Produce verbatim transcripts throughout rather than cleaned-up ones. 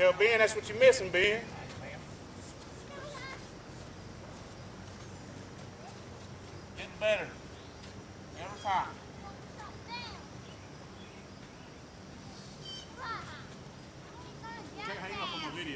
Tell Ben that's what you're missing, Ben. Getting better. Every time. Can't hang up on my video.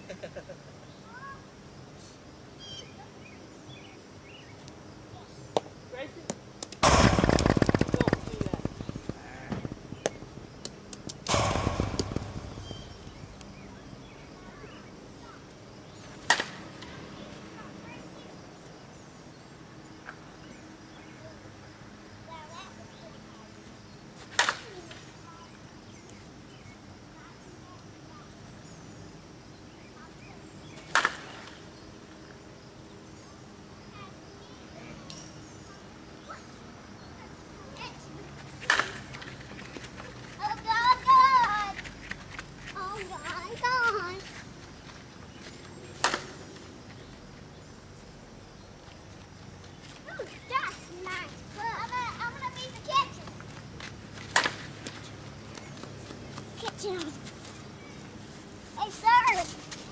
Hey, sir!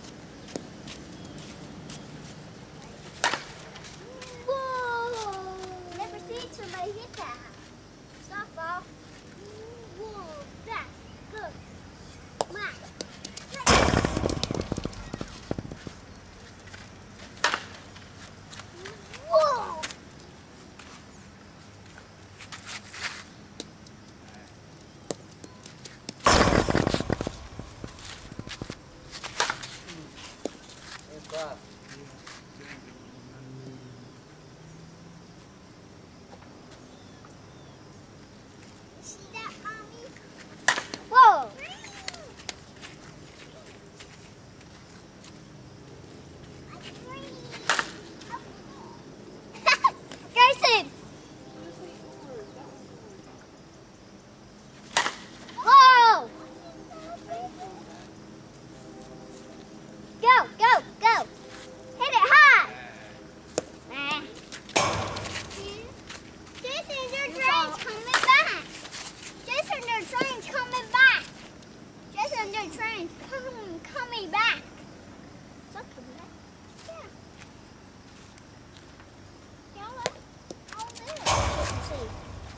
Whoa! Never seen somebody hit that. Softball. Whoa, that's good. My. Whoa! Wow. See that, Mommy? Whoa! Grayson! Whoa! Go, go, go! Hit it high! Nah. Jason, your train's coming back! Jason, your train's coming back! Jason, your train's coming, coming back! It's not coming back. Yeah. Yeah, look. All there. See.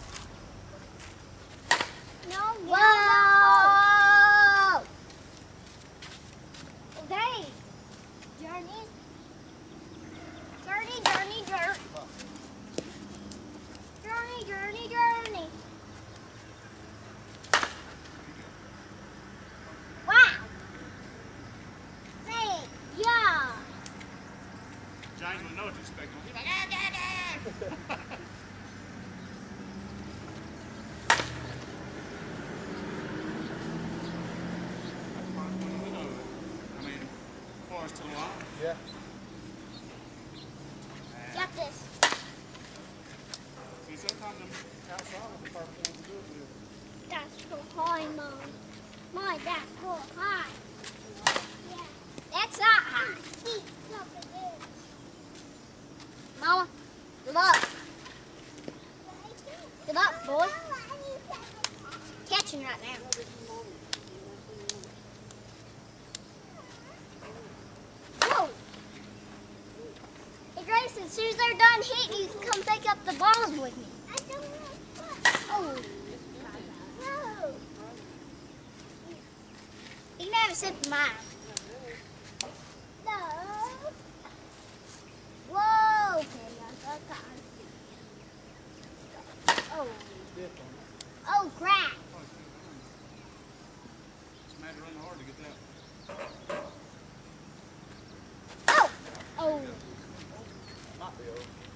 No, whoa! Okay. Journey. Journey, journey, journey. Journey, journey, journey. Wow. Hey, yeah. James will know what to expect. He's like, ah, ah, ah. I mean, forest to the line. Yeah. Got this. See, sometimes them outside of the park ones do it. That's so high, Mom. My, that's so high. Yeah. That's not high. Mama, good luck. Good luck, boy. Catching right now. Whoa. Hey, Grace, as soon as they're done hitting, you can come pick up the balls with me. Oh. No. You can have a sip of mine. No. Whoa. Okay, oh. Oh, crap. It's mad running hard to get that. Oh. Oh. Might be over.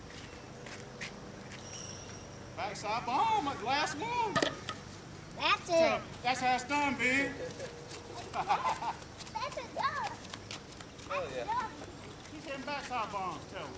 Backside bomb, that last one. That's So, it. that's how it's done, Ben. That's a dog. Oh, yeah. Keep hitting backside bombs, tell him.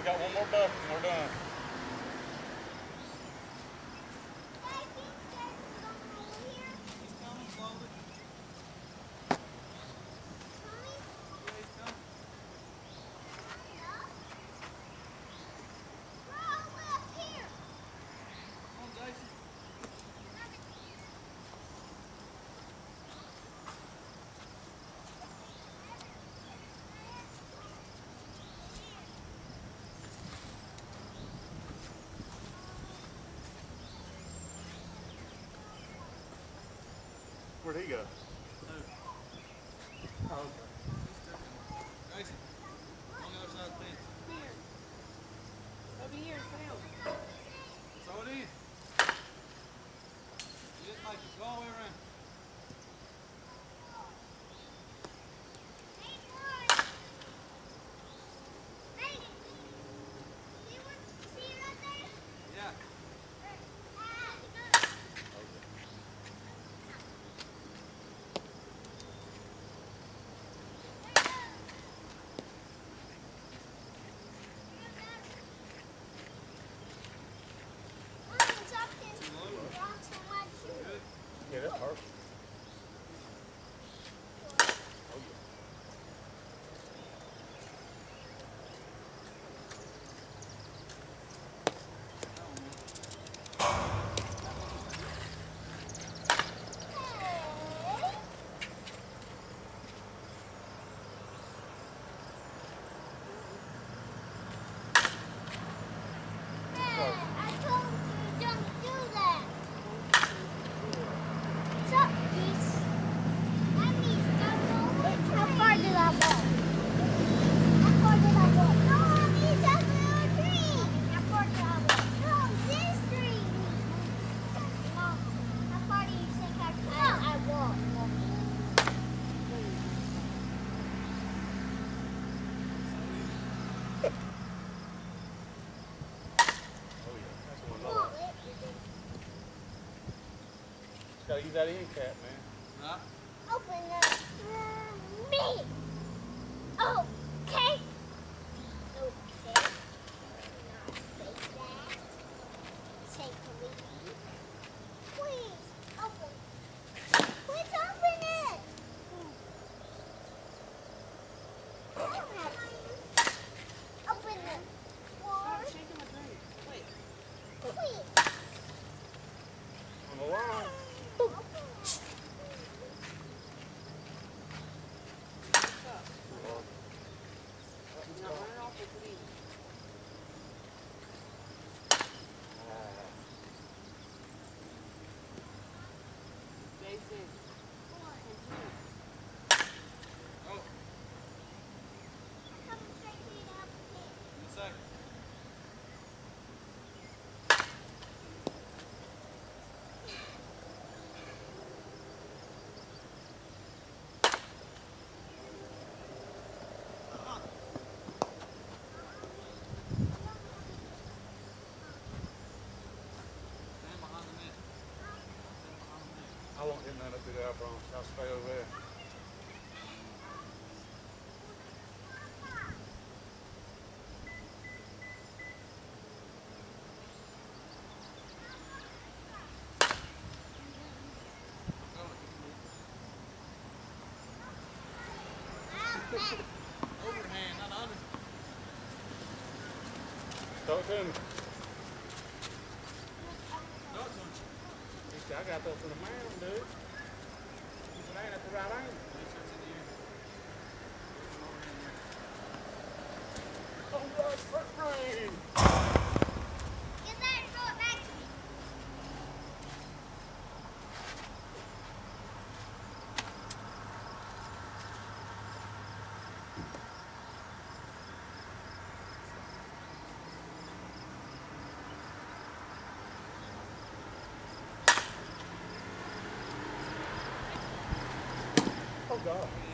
we got one more bucket and we're done. He's coming slowly. Yeah, he's coming. Come on, Jason. Where'd he go? Who? Oh, okay. He's stuck in. Jason, on the other side of the fence. Here. Over here, Sam. Throw it in. Just like it. Go all the way around. Yeah. Good. Yeah, that's perfect. Gotta use that end cap, man. Right. Open it for me. Okay. Okay. Not say that. Say please. Please open. Please open it. Open it. Stop For shaking my drink. Wait. please. On the line. Stop. He's not running off with me. Jason. Oh, Come straight to the apple in a second. Stand behind the net. Stand behind the net. I won't hit none up through there, I promise. I'll stay over there. Overhand, not under. Throw it to him. No, it's under. He said, I got that from the man, dude. He said, I ain't at the right angle. Make sure it's in the air. There's an overhand there. Oh, God, first rain. Get that and throw it back to me. Oh, God.